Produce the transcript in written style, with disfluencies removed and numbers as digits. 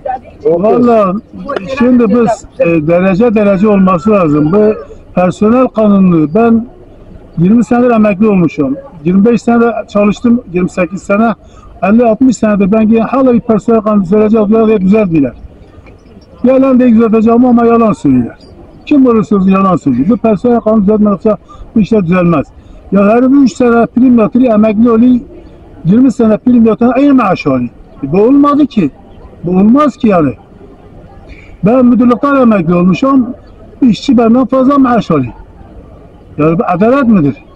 Valla şimdi biz derece derece olması lazım. Bu personel kanunu, ben 20 senedir emekli olmuşum. 25 sene çalıştım, 28 sene. 50-60 senedir ben hala bir personel kanunu söyleyeceğim, düzeltmiyorlar. Yalan değil düzelteceğim ama yalan söylüyorlar. Kim olursa yalan söylüyor. Bu personel kanunu düzeltmedikçe bu işler düzelmez. Ya her 3 sene prim yatırıyor, emekli oluyor, 20 sene prim yatırıyor, aynı maaş alıyor. Bu olmadı ki. Bu olmaz ki yani. Ben müdürlükten emekli olmuşum, işçi benden fazla maaş alıyor. Yani bu adalet midir?